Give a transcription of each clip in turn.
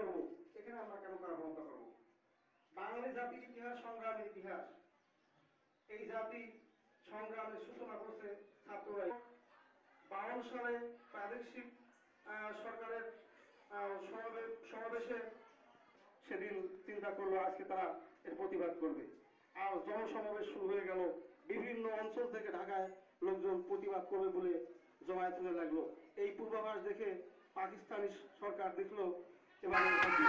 করব, এখানে আমরা কেন কারো হত্যা করব? বাঙালি জাতির ইতিহাস, সংগ্রামের ইতিহাস, এই জাতি সংগ্রামের সূচনা করছে ছাত্ররাই। 52 সালে প্রাদেশিক সরকারের সমাবেশে সেদিন চিন্তা করলো আজকে তারা এর প্রতিবাদ করবে, আর জনসমাবেশ শুরু হয়ে গেল। বিভিন্ন অঞ্চল থেকে ঢাকায় লোকজন প্রতিবাদ করবে বলে জমায়েত হতে লাগলো। এই পূর্বাভাস দেখে পাকিস্তানি সরকার দেখলো এবারে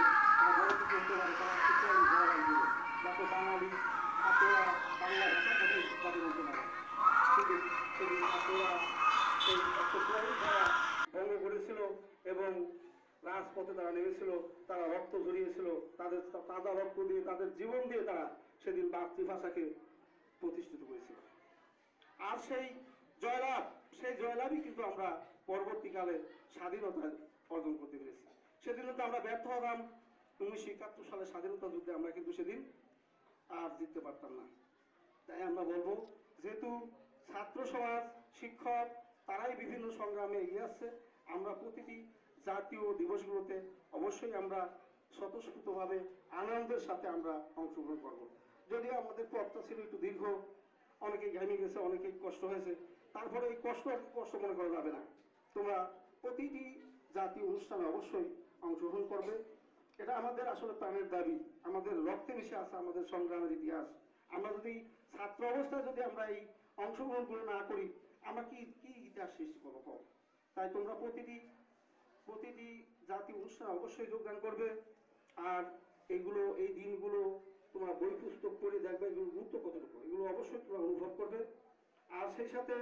যাতে বাঙালি ছাত্ররা বাংলা ভাষা কথাই তাদের বলতে পারে। কিন্তু সেদিন ছাত্ররা এই ভঙ্গ করেছিল এবং রাজপথে তারা নেমেছিল, তারা রক্ত ঝরিয়েছিল, তাদের তাজা রক্ত দিয়ে, তাদের জীবন দিয়ে তারা সেদিন মাতৃভাষাকে প্রতিষ্ঠিত করেছিল। আর সেই জয়লাভই কিন্তু আমরা পরবর্তীকালে স্বাধীনতা অর্জন করতে পেরেছি। সেদিন তো আমরা ব্যর্থ হতাম। 1971 সালে স্বাধীনতা যুদ্ধে আমরা কিন্তু সেদিন আর জিততে পারতাম না। তাই আমরা বলবো, যেহেতু ছাত্র সমাজ, শিক্ষক তারাই বিভিন্ন সংগ্রামে এগিয়ে আসছে, আমরা প্রতিটি জাতীয় দিবসগুলোতে অবশ্যই আমরা স্বতঃস্ফূর্তভাবে আনন্দের সাথে আমরা অংশগ্রহণ করব। যদিও আমাদের পথটা ছিল একটু দীর্ঘ, অনেকেই ঘেমে গেছে, অনেকেই কষ্ট হয়েছে, তারপরে এই কষ্ট মনে করা যাবে না। তোমরা প্রতিটি জাতীয় অনুষ্ঠানে অবশ্যই অংশগ্রহণ করবে। এটা আমাদের আসলে প্রাণের দাবি, আমাদের রক্তে মিশে আছে আমাদের সংগ্রামের ইতিহাস। আমরা যদি ছাত্র অবস্থায় যদি আমরা এই অংশগ্রহণ করে না করি, আমরা কি ইতিহাস সৃষ্টি করবো? তাই তোমরা প্রতিটি জাতীয় অনুষ্ঠানে অবশ্যই যোগদান করবে। আর এই দিনগুলো তোমরা বই পুস্তক পড়ে দেখবে এগুলো গুরুত্ব কতটুকু, এগুলো অবশ্যই তোমরা অনুভব করবে। আর সেই সাথে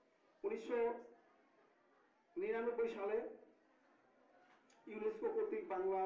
1999 সালে ইউনেস্কো কর্তৃক বাংলা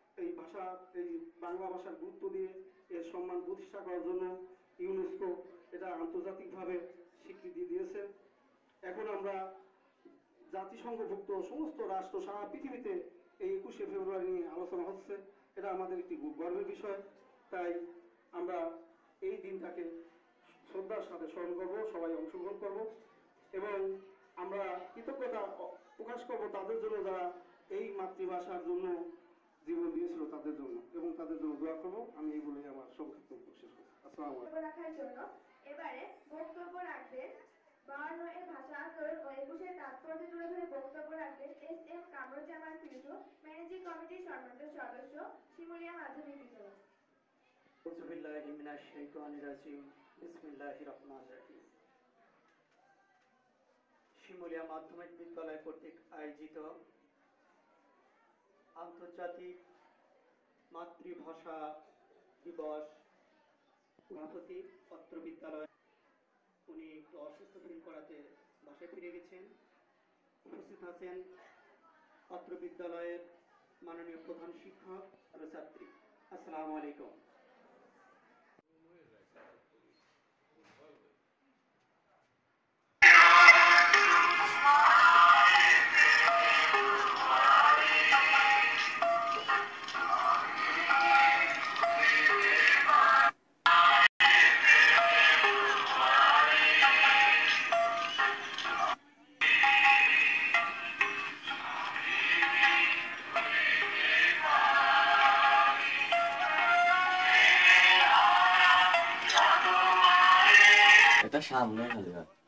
ভাষার গুরুত্ব দিয়ে এর সম্মান প্রতিষ্ঠা করার জন্য ইউনেস্কো এটা আন্তর্জাতিকভাবে স্বীকৃতি দিয়েছে। এখন আমরা জাতিসংঘভুক্ত সমস্ত রাষ্ট্র সারা পৃথিবীতে এই 21শে ফেব্রুয়ারি নিয়ে আলোচনা হচ্ছে। এটা আমাদের একটি গর্বের বিষয়। তাই আমরা এই দিনটাকে শ্রদ্ধার সাথে স্মরণ করব, সবাই অংশগ্রহণ করব এবং আমরা কৃতজ্ঞতা প্রকাশ করব তাদের জন্য যারা এই মাতৃভাষার জন্য জীবন দিয়েছিল, তাদের জন্য, এবং তাদের জন্য দোয়া করব। আমি এই বলে আমার সংক্ষিপ্ত শেষ করছি। আসসালামু আলাইকুম। রাখার জন্য এবারে বক্তব্য রাখবেন 52 এর ভাষা আন্দোলন ও 21 তাৎপর্য তুলে ধরে বক্তব্য রাখবেন এস.এম. কামরুজ্জামান পিন্টু, ম্যানেজিং কমিটির সম্মানিত সদস্য, শিমুলিয়া মাধ্যমিক বিদ্যালয়। আউযু বিল্লাহি মিনাশ শাইতানির রাজিম। বিসমিল্লাহির রহমানির রহিম। শিমুলিয়া মাধ্যমিক বিদ্যালয় কর্তৃক আয়োজিত আন্তর্জাতিক মাতৃভাষা দিবস সভাপতি অত্র বিদ্যালয়, উনি একটু অসুস্থ ফিল করাতে বাসায় ফিরে গেছেন। উপস্থিত আছেন অত্র বিদ্যালয়ের মাননীয় প্রধান শিক্ষক ও ছাত্রী। আসসালামু আলাইকুম। এটা সামনে খালি